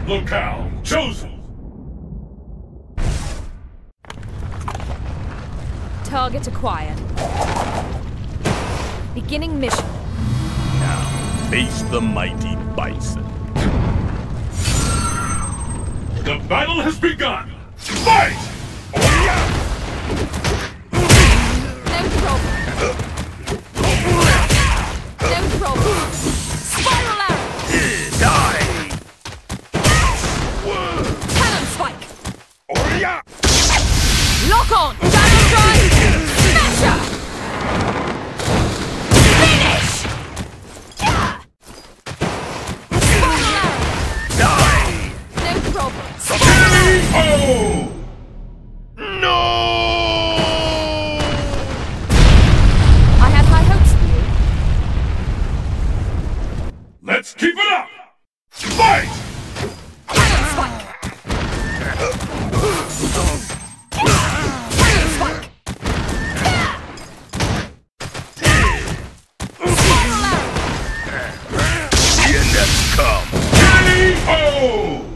Locale chosen. Target acquired. Beginning mission. Now, face the mighty Bison. The battle has begun. Fight! No problem. No problem. Spiral arrow. Die! Cannon spike. Lock on. Shadow strike. Smasher. Finish. Spiral arrow. Die! No problem. Spiral arrow. Oh! No! I had high hopes for you. Let's keep it up. Fight! Cannon spike. Cannon spike. Spiral arrow. The end has come! K.O.